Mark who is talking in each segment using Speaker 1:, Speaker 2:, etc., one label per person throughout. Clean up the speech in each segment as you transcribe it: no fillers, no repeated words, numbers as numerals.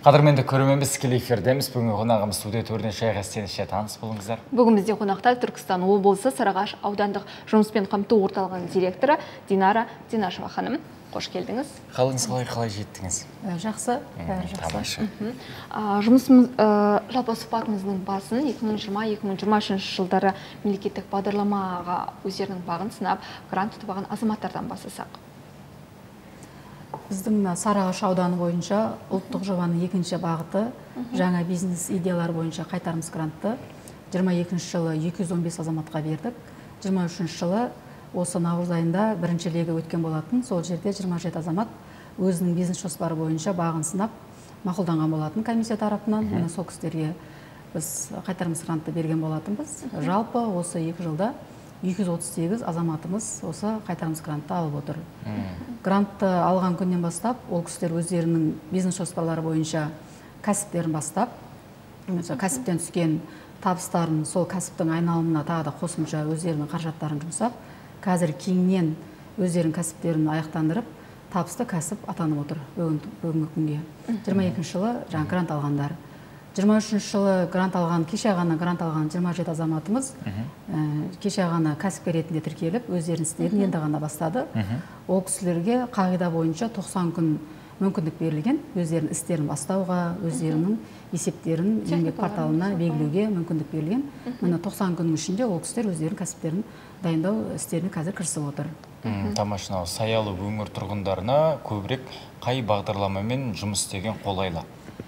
Speaker 1: Қадірменді көрерменбіз, тікелей эфирдеміз. Бүгінгі қонағымыз студия төрінен шайға істенішке таныс болыңыздар.
Speaker 2: Бүгін бізде қонақта Түркістан облысы Сарыағаш аудандық жұмыспен қамту орталығының директоры Динара Динашева ханым. Қош келдіңіз.
Speaker 1: Қалыңыз қалай жеттіңіз?
Speaker 3: Жақсы, бәрі жақсы.
Speaker 2: Жұмысымыз жалпы сұхбатымыздың басын 2020-2023 жылдары мемлекеттік бағдарламаға өздерінің бағын сынап, грант ұтып алған азаматтардан бастасақ.
Speaker 3: Біздің Сарыағаш ауданы бойынша ұлттық жобаның екінші бағыты жаңа бизнес идеялар бойынша қайтарымсыз грантты 22 жылы 215 азаматқа бердік. 23 жылы осы наурыз айында бірінші легі өткен болатын. Сол жерде 27 азамат өзінің бизнес жоспары бойынша бағын сынап мақұлданған болатын комиссия тарапынан. Міне сол кісілерге біз қайтарымсыз грантты берген болатынбыз. Жалпы осы 2 жылда 238 азаматымыз осы қайтарымсыз грантты алып отыр. Грантты алған күннен бастап, ол кісілер өздерінің бизнес жоспарлары бойынша кәсіптерін бастап, кәсіптен түскен табыстарын сол кәсіптің айналымына тағы да қосымша өздерінің қаражаттарын жұмсап, қазір кейіннен өздерінің кәсіптерін аяқтандырып, табысты кәсіп атанып отыр бүгінгі күнге. 22 жылы жаңа грант алғандар. 23 жылы грант алған, кеше ғана грант алған 27 азаматымыз кеше ғана кәсіпкер ретінде тіркеліп, өздерінің істерін енді ғана бастады. Ол кісілерге қағида бойынша 90 күн мүмкіндік берілген, өздерінің істерін бастауға, өздерінің есептерін еңбек порталына белгілеуге мүмкіндік берілген. Міне 90 күннің ішінде ол кісілер өздерінің кәсіптерін дайындау істеріне қазір кірісіп отыр.
Speaker 1: Тамашына, Саялы өңір тұрғындарына көбірек қай бағдарламамен жұмыс істеген қолайлы?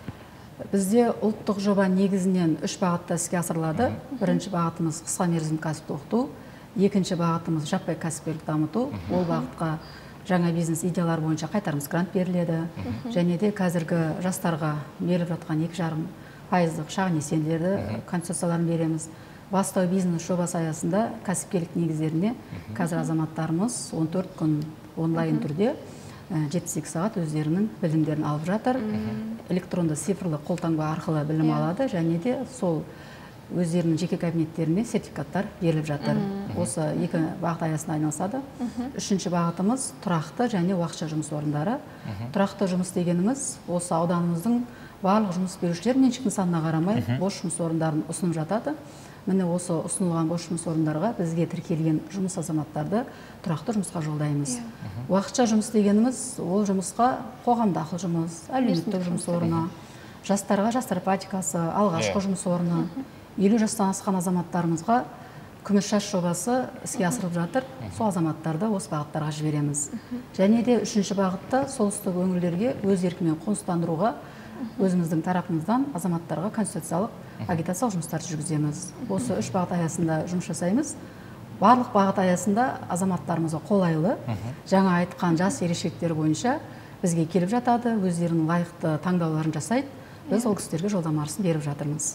Speaker 3: Бізде ұлттық жоба негізінен 3 бағытта іске асырылады. Бірінші бағытымыз қысқа мерзімді кәсіпті оқыту, екінші бағытымыз жаппай кәсіпкерлік дамыту. Ол бағытқа жаңа бизнес идеялар бойынша қайтарымсыз грант беріледі. Және де қазіргі жастарға беріліп жатқан 2,5% шағын несиелерді концессияларын береміз. Бастау бизнес жобасы аясында кәсіпкерлік негіздеріне қазір азаматтарымыз 14 күн онлайн түрде 7-8 сағат өздерінің білімдерін алып жатыр. Электронды цифрлы қолтаңба арқылы білім алады, және де сол өздерінің жеке кабинеттеріне сертификаттар беріліп жатыр. Осы 2 бағыт аясында айналысады. Үшінші бағытымыз тұрақты және уақытша жұмыс орындары. Тұрақты жұмыс дегеніміз осы ауданымыздың барлық жұмыс берушілер меншік нысанына қарамай бос жұмыс орындарын ұсынып жатады. Міне осы ұсынылған бос жұмыс орындарға бізге тіркелген жұмыс азаматтарды тұрақты жұмысқа жолдаймыз. Уақытша жұмыс дегеніміз ол жұмысқа қоғамда ақыл жұмыс, әлеуметтік жұмыс орны, жастарға жастар практикасы, алғашқы жұмыс орны, 50 жастан асқан азаматтарымызға күміс шаш жобасы іске асырылып жатыр. Сол азаматтарды осы бағыттарға жібереміз. Және де үшінші бағытта солтүстік өңірлерге өз еркімен қоныстандыруға өзіміздің тарапымыздан азаматтарға конституциялық агитациялық жұмыстарды жүргіземіз. Осы 3 бағыт аясында жұмыс жасаймыз. Барлық бағыт аясында азаматтарымызға қолайлы, жаңа айтқан жас ерекшеліктері бойынша бізге келіп жатады, өздерінің лайықты таңдауларын жасайды. Біз ол кісілерге жолдама арқылы беріп жатырмыз.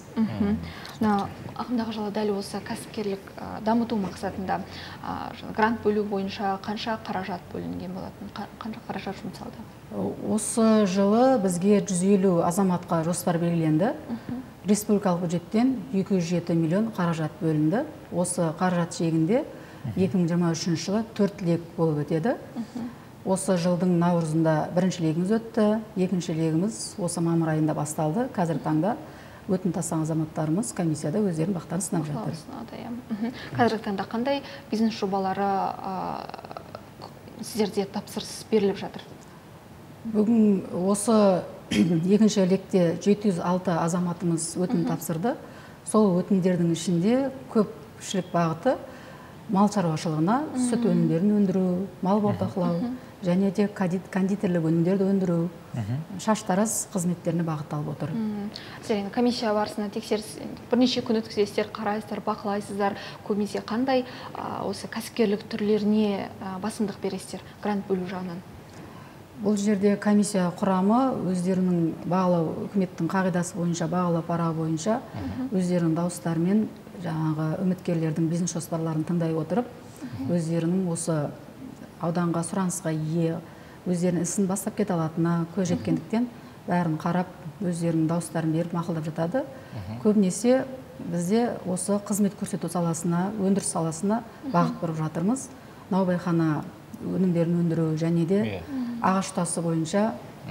Speaker 2: Ағымдағы жылы дәл осы кәсіпкерлік дамыту мақсатында грант бөлу бойынша қанша қаражат бөлінген болатын, қанша қаражат жұмсалды?
Speaker 3: Осы жылы бізге 150 азаматқа жоспар белгіленді. Республикалық бюджеттен 207 миллион қаражат бөлінді. Осы қаражат шегінде 2023 жылы 4 лек болып өтеді. Осы жылдың наурызында бірінші легіміз өтті, екінші легіміз осы мамыр айында басталды. Қазіргі таңда өтінім тастаған азаматтарымыз комиссияда өздерінің бақтарын сынап жатыр.
Speaker 2: Қазіргі таңда қандай бизнес жобалары сіздерде тапсырыс беріліп жатыр?
Speaker 3: Бүгін осы екінші лекте 706 азаматымыз өтінім тапсырды. Сол өтінімдердің ішінде көпшілік бағыты мал шаруашылығына сүт өнімдерін өндіру, мал бордақылау, және де кондитерлік өнімдерді өндіру, шаштараз қызметтеріне бағытталып отыр.
Speaker 2: Комиссия барысында тексеріс бірнеше күн өткізесіздер, қарайсыздар, бақылайсыздар, көбінесе қандай осы кәсіпкерлік түрлеріне басымдық бересіздер грант бөлу жағынан?
Speaker 3: Бұл жерде комиссия құрамы өздерінің бағалау, үкіметтің қағидасы бойынша, бағалау парағы бойынша өздерінің дауыстарымен жаңағы үміткерлердің бизнес жоспарларын тыңдай отырып, өздерінің осы ауданға сұранысқа ие, өздерінің ісін бастап кете алатынына көз жеткендіктен бәрін қарап, өздерінің дауыстарын беріп мақұлдап жатады. Көбінесе бізде осы қызмет көрсету саласына, өндіріс саласына бағыт бұрып жатырмыз. Наубайхана өнімдерін өндіру және де ағаш тасы бойынша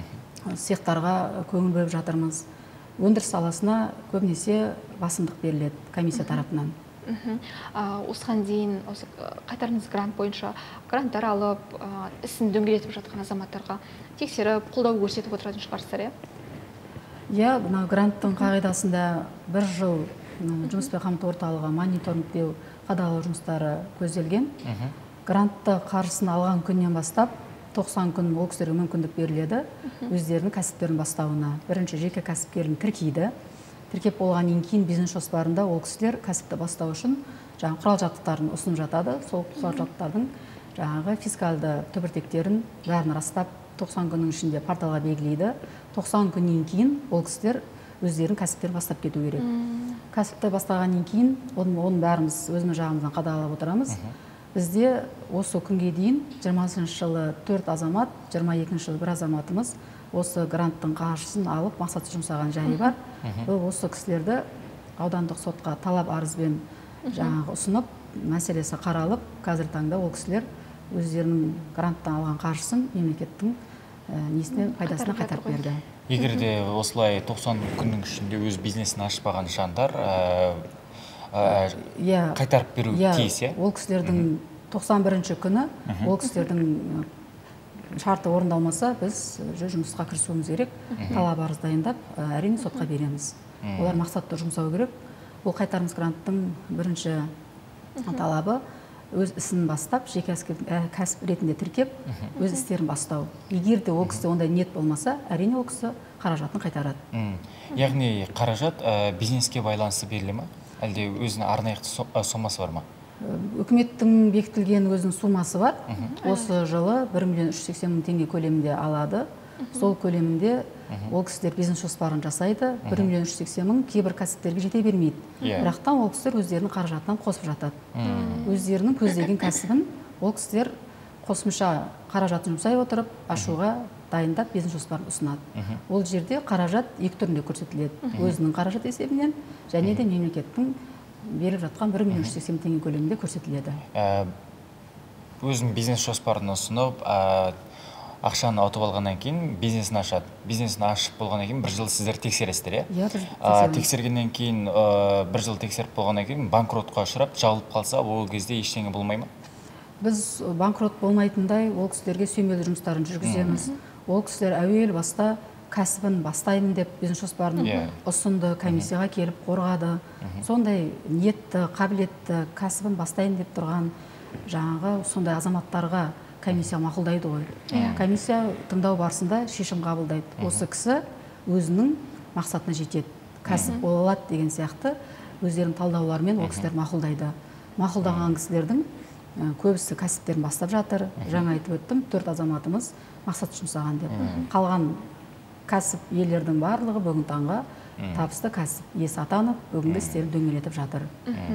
Speaker 3: цехтарға көңіл бөліп жатырмыз. Өндіріс саласына көбінесе басымдық беріледі комиссия тарапынан.
Speaker 2: Осыған дейін осы қайтарымсыз грант бойынша гранттар алып, ісін дөңгелетіп жатқан азаматтарға тексеріп, қолдау көрсетіп отыратын шығарсыздар,
Speaker 3: Иә, мына гранттың қағидасында 1 жыл жұмыспен қамту орталығы мониторингтеу қадағалау жұмыстары көзделген. Грантты қаржысын алған күннен бастап 90 күн ол кісілерге мүмкіндік беріледі өздерінің кәсіптерін бастауына. Бірінші жеке кәсіпкерін тіркейді. Тіркеп болғаннан кейін бизнес жоспарында ол кісілер кәсіпті бастау үшін жаңағы құрал жабдықтарын ұсынып жатады. Сол құрал жабдықтардың жаңағы фискалды түбіртектерін бәрін растап 90 күннің ішінде порталға белгілейді. 90 күннен кейін ол кісілер өздерінің кәсіптерін бастап кету керек. Кәсіпті бастағаннан кейін оның бәріміз өзіміз жағымыздан қадағалап отырамыз. Бізде осы күнге дейін 20 жылы 4 азамат, 22 жылы 1 азаматымыз осы гранттың қаржысын алып мақсатсыз жұмсаған жайы бар. Осы кісілерді аудандық сотқа талап арызбен жаңағы ұсынып, мәселесі қаралып, қазір таңда ол кісілер өздерінің гранттан алған қаржысын мемлекеттің пайдасына қайтарып берді.
Speaker 1: Егер де осылай 90 күннің ішінде өз бизнесін ашпаған жандар қайтарып беру тиіс,
Speaker 3: Ол кісілердің 91-ші күні ол кісілердің шарты орындалмаса, біз жұмысқа кірісуіміз керек. Талап арыз дайындап, әрине сотқа береміз. Олар мақсатты жұмсау керек. Бұл қайтарымсыз гранттың бірінші талабы өз ісін бастап, жеке кәсіп ретінде тіркеп, өз істерін бастау. Егер де ол кісі ондай ниет болмаса, әрине ол кісі қаражатын қайтарады.
Speaker 1: Яғни қаражат бизнеске байланысты беріле ме? Әлде өзінің арнайы сомасы бар ма?
Speaker 3: Үкіметтің бекітілген өзінің сумасы бар. Осы жылы 1.380.000 теңге көлемінде алады. Сол көлемінде ол кісілер бизнес жоспарын жасайды. 1.380.000 кейбір кәсіптерге жете бермейді. Бірақтан ол кісілер өздерінің қаражатынан қосып жатады. Өздерінің көздеген кәсібін ол кісілер қосымша қаражатын жұмсай отырып, ашуға дайындап бизнес жоспарын ұсынады. Ол жерде қаражат екі түрінде көрсетіледі. Өзінің қаражат есебінен және де мемлекеттің беріп жатқан 1.380.000 теңге көлемінде көрсетіледі.
Speaker 1: Өзінің бизнес жоспарын ұсынып, ақшаны ұтып алғаннан кейін бизнесін ашады. Бизнесін ашып болғаннан кейін 1 жыл сіздер тексересіздер, тексергеннен кейін 1 жыл тексеріп болғаннан кейін банкротқа ұшырап, жабылып қалса, ол кезде ештеңе болмай ма?
Speaker 3: Біз банкрот болмайтындай ол кісілерге сүйемелдеу жұмыстарын жүргіземіз. Ол кісілер әуел баста кәсібін бастаймын деп бизнес жоспарын ұсынды, комиссияға келіп қорғады. Сондай ниетті, қабілетті кәсібін бастайын деп тұрған жаңағы сондай азаматтарға комиссия мақұлдайды ғой. Комиссия тыңдау барысында шешім қабылдайды. Осы кісі өзінің мақсатына жетеді. Кәсіп бола алады деген сияқты өздерінің талдауларымен ол кісілер мақұлдайды. Мақұлдаған кісілердің көбісі кәсіптерін бастап жатыр. Жаңа айтып өттім, 4 азаматымыз мақсат жұмсаған деп. Қалған кәсіп иелердің барлығы бүгін таңға табысты кәсіп иесі атанып, бүгінгі істерін дөңгелетіп жатыр.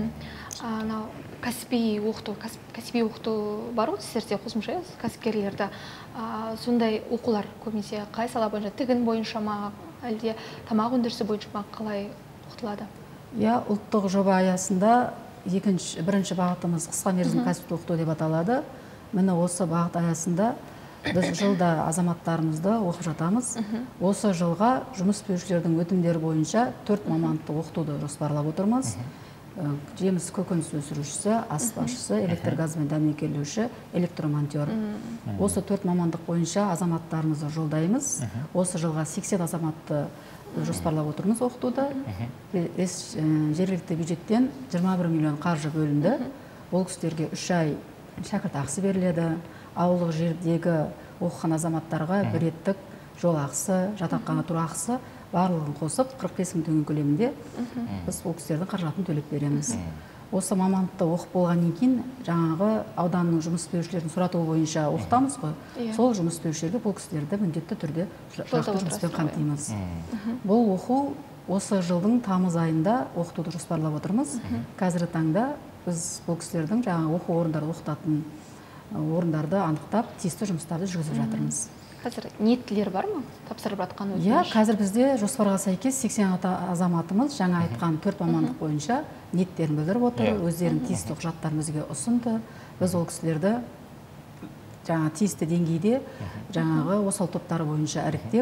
Speaker 2: Кәсіби оқыту бар ғой сіздерде қосымша кәсіпкерлерді. Сондай оқулар көбінесе қай сала бойынша, тігін бойынша ма, әлде тамақ өндірісі бойынша ма, қалай оқытылады?
Speaker 3: Ұлттық жоба аясында бірінші бағытымыз қысқа мерзімді кәсіпті оқыту деп аталады. Міне осы бағыт аясында біз жылда азаматтарымызды оқып жатамыз. Осы жылға жұмыс берушілердің өтімдері бойынша 4 мамандықты оқытуды жоспарлап отырмыз. Жеміс көкөніс өсірушісі, аспазшы, электр газбен дәнекерлеуші, электромонтер. Осы 4 мамандық бойынша азаматтарымызды жолдаймыз. Осы жылға 80 азаматты жоспарлап отырмыз оқытуды. Жергілікті бюджеттен 21 миллион қаржы бөлінді. Ол кісілерге 3 ай шәкіртақысы беріледі. Ауылдық жердегі оқыған азаматтарға бір реттік жол ақысы, жатақхана тұрақысы барлығын қосып 45.000 теңге көлемінде біз ол кісілердің қаражатын төлеп береміз. Осы мамандықты оқып болғаннан кейін жаңағы ауданның жұмыс берушілердің сұратуы бойынша оқытамыз ғой. Сол жұмыс берушілерге бұл кісілерді міндетті түрде тұрақты жұмыспен қамтимыз. Бұл оқу осы жылдың тамыз айында оқытуды жоспарлап отырмыз. Қазіргі таңда біз бұл кісілердің жаңағы оқу орындары оқытатын орындарды анықтап, тиісті жұмыстарды жүргізіп жатырмыз.
Speaker 2: Қазір ниеттілер бар ма? Тапсырып жатқан өтініш?
Speaker 3: Қазір бізде жоспарға сәйкес 80 азаматымыз жаңа айтқан 4 мамандық бойынша ниеттерін білдіріп отыр, өздерінің тиісті құжаттарын бізге ұсынды. Біз ол кісілерді тиісті деңгейде жаңағы осал топтары бойынша іріктеп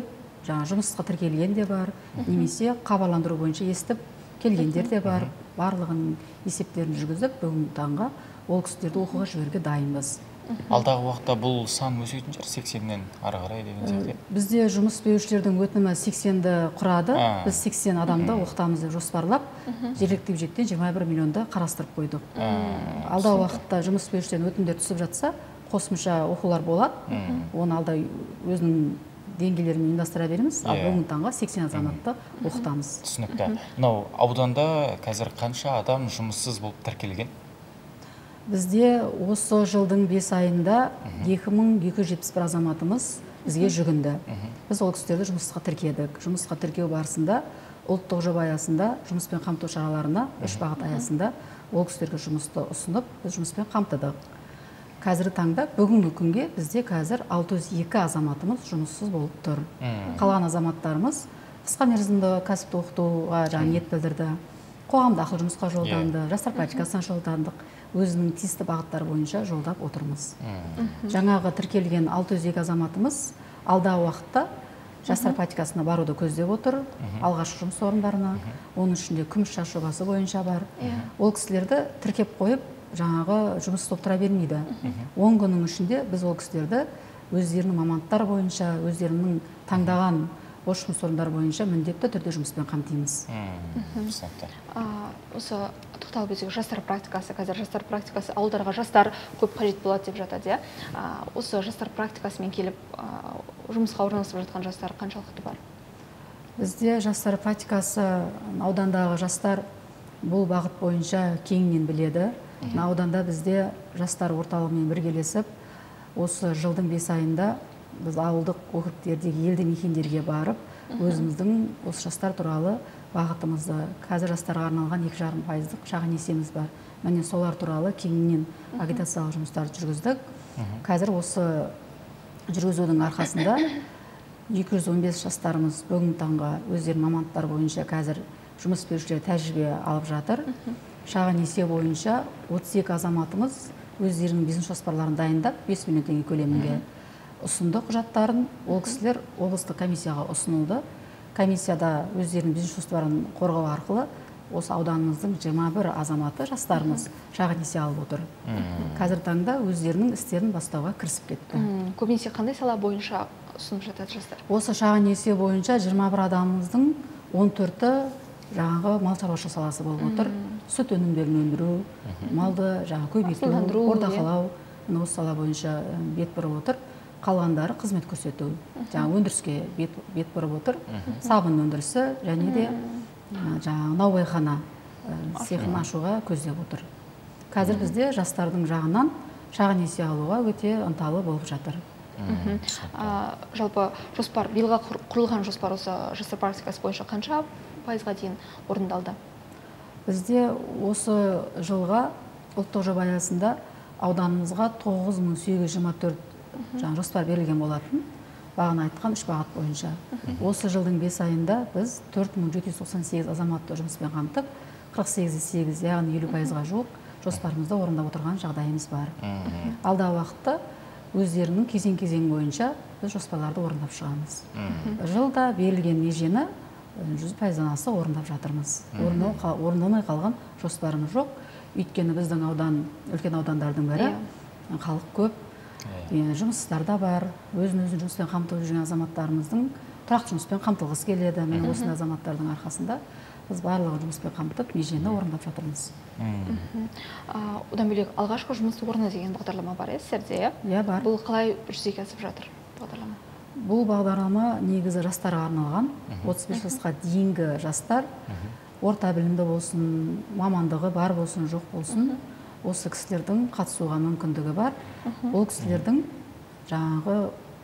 Speaker 3: жаңа жұмысқа тіркелген де бар, немесе хабарландыру бойынша естіп келгендер де бар. Барлығының есептерін жүргізіп, бүгінгі таңға ол кісілерді оқуға жіберуге дайынбыз.
Speaker 1: Алдағы уақытта бұл сан өсетін шығар, 80-нен ары қарай деген сияқты.
Speaker 3: Бізде жұмыс берушілердің өтінімі 80-ді құрады. Біз 80 адамды оқытамыз деп жоспарлап, жергілікті бюджеттен 21 миллионды қарастырып қойдық. Алдағы уақытта жұмыс берушілердің өтінімдер түсіп жатса, қосымша оқулар болады. Оны алда өзінің деңгейлерін ұйымдастыра береміз, ал бүгінгі таңға 80 азаматты оқытамыз.
Speaker 1: Түсінікті. Мынау ауданда қазір қанша адам жұмыссыз болып тіркелген?
Speaker 3: Бізде осы жылдың 5 айында 2271 азаматымыз бізге жүгінді. Біз ол кісілерді жұмысқа тіркедік. Жұмысқа тіркеу барысында ұлттық жоба аясында жұмыспен қамту шараларына 3 бағыт аясында ол кісілерге жұмысты ұсынып, біз жұмыспен қамтыдық. Қазіргі таңда бүгінгі күнге бізде қазір 602 азаматымыз жұмыссыз болып тұр. Қалған азаматтарымыз қысқа мерзімді кәсіпті оқытуға ниет білдірді. Қоғамда ақылы жұмысқа жолданды, жастар практикасына жолдандық. Өзінің тиісті бағыттар бойынша жолдап отырмыз. Жаңағы тіркелген 602 азаматымыз алдағы уақытта жастар практикасына баруды көздеп отыр. Алғашқы жұмыс орындарына, оның ішінде күміс шаш жобасы бойынша бар. Ол кісілерді тіркеп қойып, жаңағы жұмыс топтыра бермейді. 10 күннің ішінде біз ол кісілерді өздерінің мамандықтар бойынша, өздерінің таңдаған бос жұмыс орындары бойынша міндетті түрде жұмыспен қамтимыз.
Speaker 2: Осы тоқталып өтсек, жастар практикасы, қазір жастар практикасы ауылдарға жастар көп қажет болады деп жатады. Осы жастар практикасымен келіп жұмысқа орналасып жатқан жастар қаншалықты бар?
Speaker 3: Бізде жастар практикасы аудандағы жастар бұл бағыт бойынша кеңінен біледі. Ауданда бізде жастар орталығымен біргелесіп, осы жылдың 5 айында біз ауылдық округтердегі елді мекендерге барып, өзіміздің осы жастар туралы бағытымызды, қазір жастарға арналған 2,5% шағын несиеміз бар. Міне солар туралы кеңінен агитациялық жұмыстарды жүргіздік. Қазір осы жүргізудің арқасында 215 жастарымыз бүгінгі таңға өздерінің мамандықтар бойынша қазір жұмыс берушілер тәжірибе алып жатыр. Шағын несие бойынша 32 азаматымыз өздерінің бизнес жоспарларын дайындап 5 миллион теңге көлемінде ұсынды құжаттарын. Ол кісілер облыстық комиссияға ұсынылды. Комиссияда өздерінің бизнес жоспарын қорғау арқылы осы ауданымыздың 21 азаматы жастарымыз шағын несие алып отыр. Қазір таңда өздерінің істерін бастауға кірісіп кетті.
Speaker 2: Көбінесе қандай сала бойынша ұсынып жатады жастар?
Speaker 3: Осы шағын несие бойынша 21 адамымыздың 14-і жаңағы мал шаруашылығы саласы болып отыр. Сүт өнімдерін өндіру, малды көбейту, бордақылау, осы сала бойынша бет бұрып отыр. Қалғандары қызмет көрсету, өндіріске бет бұрып отыр. Сабын өндірісі және де наубайхана цехын ашуға көздеп отыр. Қазір бізде жастардың жағынан шағын несие алуға өте ынталы болып жатыр.
Speaker 2: Жалпы жоспар, биылға құрылған жоспар осы жастар практикасы бойынша қанша пайызға дейін орындалды?
Speaker 3: Бізде осы жылға ұлттық жоба аясында ауданымызға 9824 жоспар берілген болатын. Бағана айтқан 3 бағыт бойынша. Осы жылдың 5 айында біз 4798 азаматты жұмыспен қамтып, 48,8, яғни 50%-ға жуық жоспарымызды орындап отырған жағдайымыз бар. Алдағы уақытта өздерінің кезең бойынша біз жоспарларды орындап шығамыз. Жылда берілген межені 100%-дан аса орындап жатырмыз. Орындалмай қалған жоспарымыз жоқ. Өйткені біздің аудан, үлкен аудандардың бірі, халық көп, жұмыссыздар да бар. Өзін жұмыспен қамтып жүрген азаматтарымыздың тұрақты жұмыспен қамтылғысы келеді. Міне осындай азаматтардың арқасында біз барлығын жұмыспен қамтып, межені орындап жатырмыз.
Speaker 2: Одан бөлек алғашқы жұмыс орны деген бағдарлама бар сіздерде?
Speaker 3: Иә, бар.
Speaker 2: Бұл қалай жүзеге асып жатыр бағдарлама?
Speaker 3: Бұл бағдарлама негізі жастарға арналған. 35 жасқа дейінгі жастар, орта білімді болсын, мамандығы бар болсын, жоқ болсын, осы кісілердің қатысуға мүмкіндігі бар. Ол кісілердің жаңағы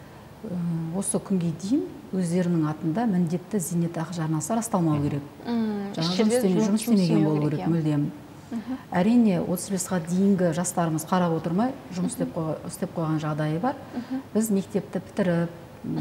Speaker 3: осы күнге дейін өздерінің атында міндетті зейнетақы жарнасы расталмау керек. Жұмыс істемеген болу керек мүлдем. Әрине 35-ға дейінгі жастарымыз қарап отырмай жұмыс істеп қойған жағдайы бар. Біз мектепті бітіріп,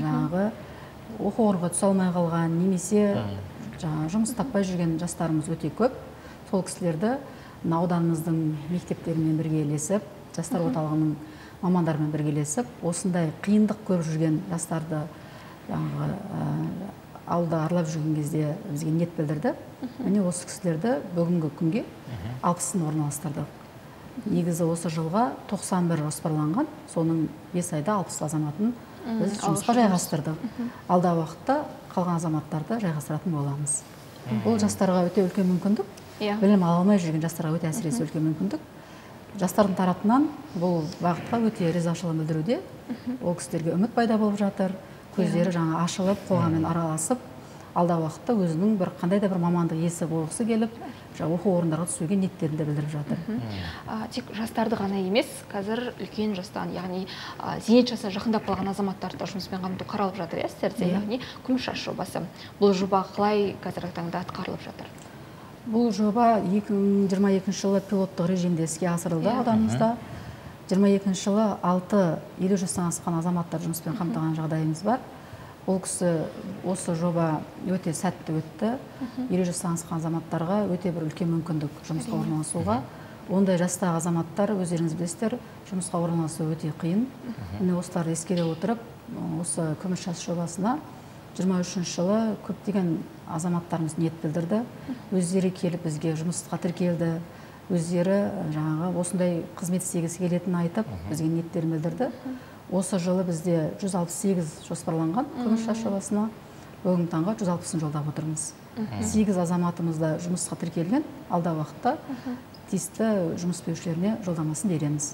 Speaker 3: оқу орынға түсе алмай қалған, немесе жұмыс таппай жүрген жастарымыз өте көп. Сол кісілерді ауданымыздың мектептерімен біргелесіп, жастар орталығының мамандарымен біргелесіп, осындай қиындық көріп жүрген жастарды жаңағы ауылда аралап жүрген кезде бізге ниет білдірді. Міне осы кісілерді бүгінгі күнге 60-ын орналастырдық. Негізі осы жылға 91 жоспарланған, соның 5 айда 60 азаматын біз жұмысқа жайғастырдық. Алдағы уақытта қалған азаматтарды жайғастыратын боламыз. Бұл жастарға өте үлкен мүмкіндік. Білім ала алмай жүрген жастарға өте әсіресе үлкен мүмкіндік. Жастардың тарапынан бұл бағытқа өте ризашылығын білдіруде. Ол кісілерге үміт пайда болып жатыр. Көздері жаңа ашылып, қоғаммен араласып, алдағы уақытта өзінің бір қандай да бір мамандық иесі болғысы келіп, оқу орындарға түсуге ниеттерін де білдіріп жатыр.
Speaker 2: Тек жастарды ғана емес, қазір үлкен жастан, яғни зейнет жасына жақындап қалған азаматтарды жұмыспен қамту қаралып жатыр, сіздерде, яғни күміс жас жобасы. Бұл жоба қалай қазіргі таңда атқарылып жатыр?
Speaker 3: Бұл жоба 2022 жылы пилоттық режимде іске асырылды ауданымызда. 22 жылы 50 жастан асқан азаматтар жұмыспен қамтыған жағдайымыз бар. Ол кісі осы жоба өте сәтті өтті. 50 жастан асқан азаматтарға өте бір үлкен мүмкіндік жұмысқа орналасуға. Ондай жастағы азаматтар, өздеріңіз білесіздер, жұмысқа орналасу өте қиын. Міне осыларды ескере отырып, осы күміс жас жобасына 23 жылы көптеген азаматтарымыз ниет білдірді. Өздері келіп бізге жұмысқа тіркелді. Өздері жаңағы осындай қызмет істегісі келетінін айтып, бізге ниеттерін білдірді. Осы жылы бізде 168 жоспарланған күміс жас жобасына, бүгінгі таңға 160-ын жолдап отырмыз. 8 азаматымызда жұмысқа тіркелген, алдағы уақытта тиісті жұмыс берушілеріне жолдамасын береміз.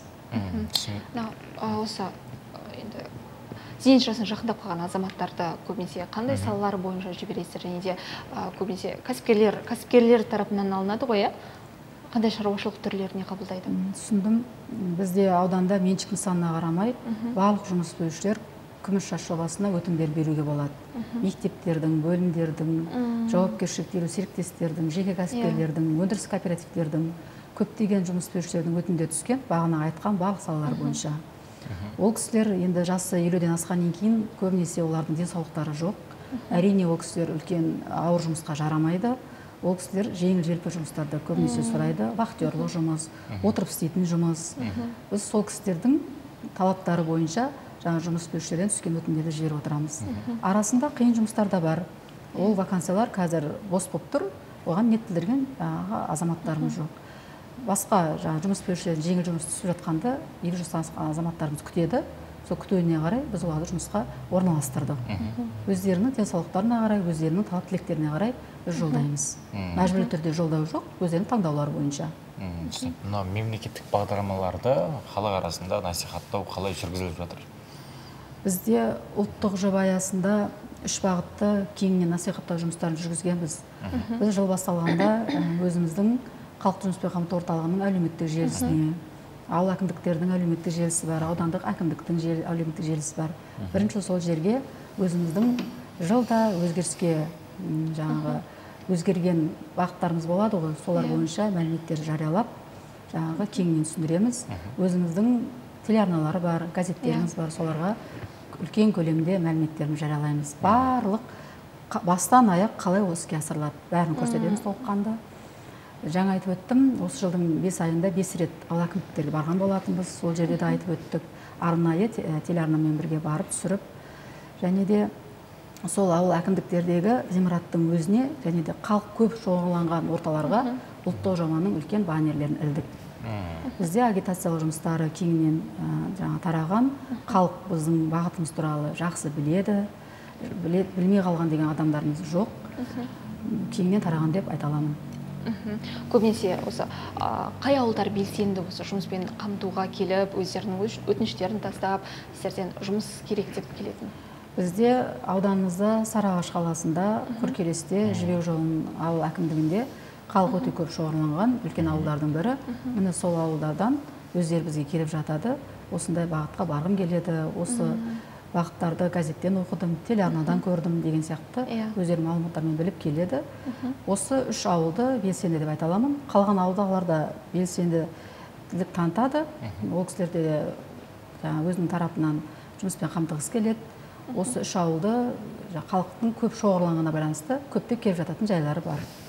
Speaker 2: Осы зейнет жасына жақындап қалған азаматтарды көбінесе қандай салалар бойынша жібересіздер, және де көбінесе кәсіпкерлер тарапынан алынады ғой, қандай шаруашылық түрлеріне қабылдайды?
Speaker 3: Түсіндім. Бізде ауданда меншік нысанына қарамай, барлық жұмыс берушілер күміс жас жобасына өтімдер беруге болады. Мектептердің, бөлімдердің, жауапкершіліктері серіктестердің, жеке кәсіпкерлердің, өндіріс кооперативтердің, көптеген жұмыс берушілердің өтімдері түскен, бағана айтқан барлық салалар бойынша. Ол кісілер енді жасы 50-ден асқаннан кейін көбінесе олардың денсаулықтары жоқ. Әрине ол кісілер үлкен ауыр жұмысқа жарамайды. Ол кісілер жеңіл-желпі жұмыстарды көбінесе сұрайды. Вахтерлық жұмыс, отырып істейтін жұмыс. Біз сол кісілердің талаптары бойынша жаңа жұмыс берушілерден түскен өтінімдерді жіберіп отырамыз. Арасында қиын жұмыстар да бар. Ол вакансиялар қазір бос болып тұр. Оған ниет білдірген азаматтарымыз жоқ. Басқа жұмыс берушілердің жеңіл жұмыс түсіп жатқанда 50 жастан асқан азаматтарымыз күтеді. Сол күтуіне қарай біз оларды жұмысқа орналастырдық. Өздерінің денсаулықтарына қарай, өздерінің талап тілектеріне қарай біз жолдаймыз. Мәжбүрлі түрде жолдау жоқ, өздерінің таңдаулары бойынша.
Speaker 1: Мына мемлекеттік бағдарламаларды халық арасында насихаттау қалай жүргізіліп жатыр?
Speaker 3: Бізде ұлттық жоба аясында 3 бағытты кеңінен насихаттау жұмыстарын жүргізгенбіз. Біз жыл басталғанда өзіміздің халықты жұмыспен қамту орталығының әлеуметтік желісіне, ауыл әкімдіктердің әлеуметтік желісі бар, аудандық әкімдіктің әлеуметтік желісі бар. Бірінші сол жерге өзіміздің жылда өзгеріске жаңағы өзгерген бағыттарымыз болады ғой, солар бойынша мәліметтер жариялап, жаңағы кеңінен түсіндіреміз. Өзіміздің телеарналары бар, газеттеріміз бар, соларға үлкен көлемде мәліметтерін жариялаймыз. Барлық бастан аяқ қалай ол іске асырылады, бәрін көрсетеміз толыққанды. Жаңа айтып өттім, осы жылдың 5 айында 5 рет ауыл әкімдіктерге барған болатынбыз. Сол жерде де айтып өттік, арнайы телеарнамен бірге барып түсіріп, және де сол ауыл әкімдіктердегі ғимараттың өзіне, және де халық көп шоғырланған орталарға ұлттық жобаның үлкен баннерлерін ілдік. Бізде агитациялық жұмыстары кеңінен тараған, халық біздің бағытымыз туралы жақсы біледі, білмей қалған деген адамдарымыз жоқ. Кеңінен тараған деп айта аламын.
Speaker 2: Көбінесе осы қай ауылдар белсенді осы жұмыспен қамтуға келіп, өздерінің өтініштерін тастап, сіздерден жұмыс керек деп келетін?
Speaker 3: Бізде ауданымызда Сарыағаш қаласында, Күркелесте, Жібек жолының ауыл әкімдігінде халық өте көп шоғырланған үлкен ауылдардың бірі. Міне сол ауылдардан өздері бізге келіп жатады. Осындай бағытқа барғым келеді, осы бағыттарды газеттен оқыдым, телеарнадан көрдім деген сияқты өздері мәліметтармен біліп келеді. Осы 3 ауылды белсенді деп айта аламын. Қалған ауылдағылар да белсенділік танытады. Ол кісілер де өзінің тарапынан жұмыспен қамтығысы келеді. Осы 3 ауылды халықтың көп шоғырланғанына байланысты көптеп келіп жататын жайлары бар.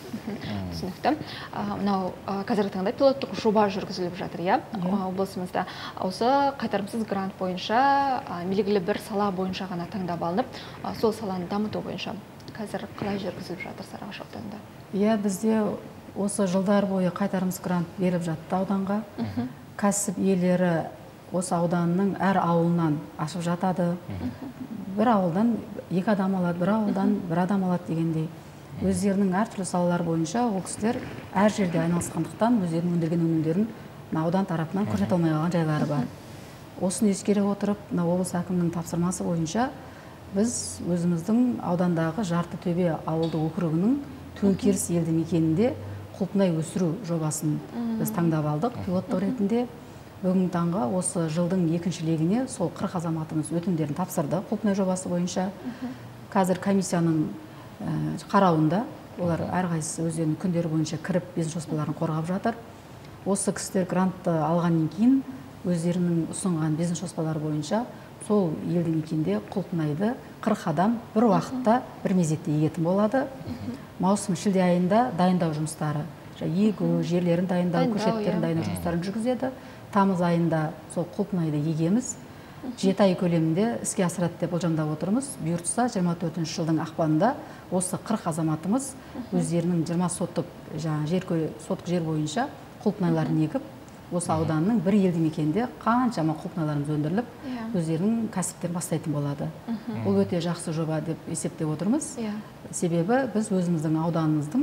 Speaker 2: Түсінікті. Мынау қазіргі таңда пилоттық жоба жүргізіліп жатыр, иә? Облысымызда осы қайтарымсыз грант бойынша белгілі бір сала бойынша ғана таңдап алынып, сол саланы дамыту бойынша қазір қалай жүргізіліп жатыр Сарыағаш ауданында?
Speaker 3: Иә, бізде осы жылдар бойы қайтарымсыз грант беріп жатты ауданға. Кәсіп иелері осы ауданның әр ауылынан ашып жатады. Бір ауылдан 2 адам алады, бір ауылдан 1 адам алады дегендей. Өздерінің әртүрлі салалар бойынша ол кісілер әр жерде айналысқандықтан өздерінің өндірген өнімдерін аудан тарапынан көрсете алмай қалған жайлары бар. Осыны ескере отырып, облыс әкімінің тапсырмасы бойынша біз өзіміздің аудандағы Жартытөбе ауылдық округінің Төңкеріс елді мекенінде құлпынай өсіру жобасын біз таңдап алдық пилоттық ретінде. Бүгінгі таңға осы жылдың 2-ші легіне сол 40 азаматымыз өтінімдерін тапсырды құлпынай жобасы бойынша. Қазір комиссияның қарауында, олар әрқайсысы өздерінің күндері бойынша кіріп бизнес жоспарларын қорғап жатыр. Осы кісілер грантты алғаннан кейін өздерінің ұсынған бизнес жоспарлары бойынша сол елді мекенде құлпынайды 40 адам бір уақытта бір мезетте егетін болады. Маусым-шілде айында дайындау жұмыстары, егу, жерлерін дайындау, көшеттерін дайындау жұмыстарын жүргізеді. Тамыз айында сол құлпынайды егеміз. 7 ай көлемінде іске асырады деп болжамдап отырмыз. Бұйыртса 24 жылдың ақпанында осы 40 азаматымыз өздерінің 20 соттық жер бойынша құлпынайларын егіп, осы ауданның бір елді мекенде қаншама құлпынайларымыз өндіріліп, өздерінің кәсіптерін бастайтын болады. Бұл өте жақсы жоба деп есептеп отырмыз. Себебі біз өзіміздің ауданымыздың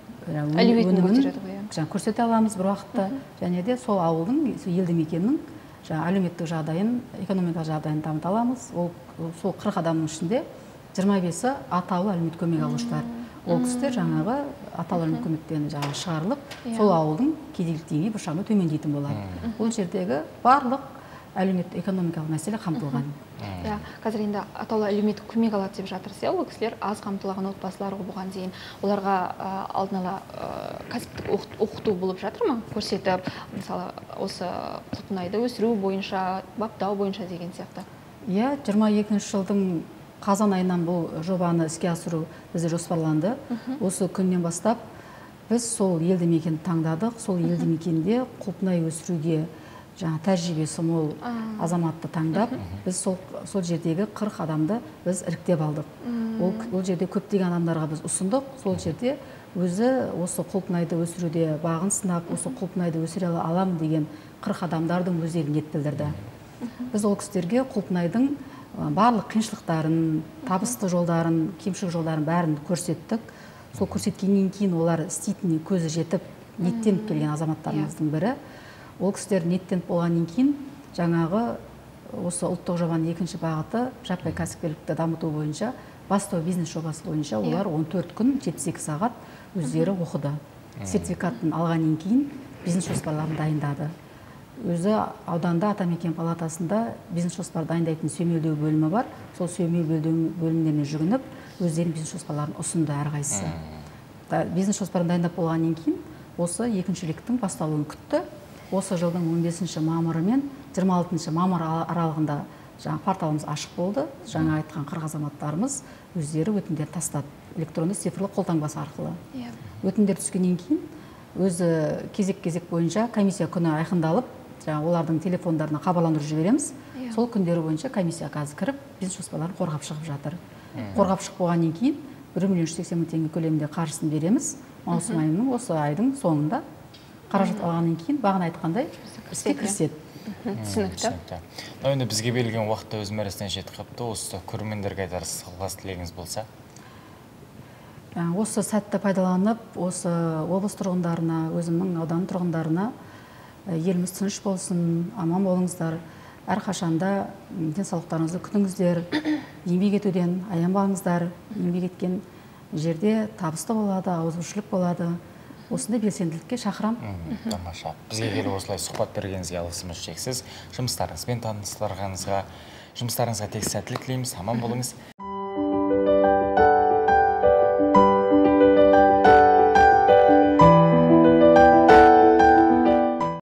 Speaker 3: өнімін көрсете аламыз бір уақытта, және де сол ауылдың, елді мекеннің әлеуметтік жағдайын, экономикалық жағдайын дамыта аламыз. Сол 40 адамның ішінде 25-і атаулы әлеуметтік көмек алушылар. Ол кісілер жаңағы атаулы әлеуметтік көмектен шығарылып, сол ауылдың кедейлік деңгейі біршама төмендейтін болады. Бұл жердегі барлық әлеуметтік экономикалық мәселе қамтылған.
Speaker 2: Қазір енді атаулы әлеуметтік көмек алады деп жатырсыз, ол кісілер аз қамтылған отбасылар бұған дейін оларға алдын ала кәсіптік оқыту болып жатыр ма? Көрсетіп, мысалы, осы құлпынайды өсіру бойынша, баптау бойынша деген сияқты.
Speaker 3: 22 жылдың қазан айынан бұл жобаны іске асыру бізде жоспарланды. Осы күннен бастап біз сол елді мекенді таңдадық. Сол елді мекенде құлпынай өсіруге тәжірибесі мол азаматты таңдап, біз сол жердегі 40 адамды біз іріктеп алдық. Ол жерде көптеген адамдарға біз ұсындық. Сол жерде өзі осы құлпынайды өсіруде бағын сынап, осы құлпынайды өсіре аламын деген 40 адамдардың өздері ниет білдірді. Біз ол кісілерге құлпынайдың барлық қиыншылықтарын, табысты жолдарын, кемшілік жолдарын бәрін көрсеттік. Сол көрсеткеннен кейін олар істейтініне көзі жетіп, ниеттеніп келген азаматтарымыздың бірі. Ол кісілер ниеттеніп болғаннан кейін жаңағы осы ұлттық жобаның 2-ші бағыты жаппай кәсіпкерлікті дамыту бойынша, бастау бизнес жобасы бойынша олар 14 күн 72 сағат өздері оқыды. Сертификатын алғаннан кейін бизнес жоспарларын дайындады. Өзі ауданда Атамекен палатасында бизнес жоспар дайындайтын сүйемелдеу бөлімі бар. Сол сүйемелдеу бөлімдеріне жүгініп, өздерінің бизнес жоспарларын ұсынды әрқайсысы. Бизнес жоспарын дайындап болғаннан кейін осы 2-ші лектің басталуын күтті. Осы жылдың 15-ші мамыры мен 26-ші мамыр аралығында порталымыз ашық болды. Жаңа айтқан 40 азаматтарымыз өздері өтінімдер тастады. Электронды цифрлы қолтаңбасы арқылы. Өтінімдер түскеннен кейін өзі кезек-кезек бойынша комиссия күні айқындалып, олардың телефондарына хабарландыру жібереміз. Сол күндері бойынша комиссия қазір кіріп, бизнес жоспарларын қорғап шығып жатыр. Қорғап шығып болғаннан кейін 1.180.000 теңге көлемінде қаржысын береміз. Маусым айының осы айдың соңында қаражат алғаннан кейін бағана айтқандай іске кіріседі.
Speaker 2: Түсінікті.
Speaker 1: Енді бізге берілген уақытта өз мәресіне жетіп қалыпты. Осы көрермендерге айтарсыз ықылас тілегіңіз болса.
Speaker 3: Осы сәтті пайдаланып, осы облыс тұрғындарына, өзімнің аудан тұрғындарына еліміз тыныш болсын, аман болыңыздар. Әрқашанда денсаулықтарыңызды күтіңіздер, еңбек етуден аянбаңыздар. Еңбек еткен жерде табысты болады, ауызбіршілік болады. Осындай белсенділікке шақырам.
Speaker 1: Тамаша. Бізге келіп осылай сұхбат бергеніңізге алғысымыз шексіз. Жұмыстарыңызбен таныстырғаныңызға, жұмыстарыңызға тек сәттілік тілейміз. Аман болыңыз.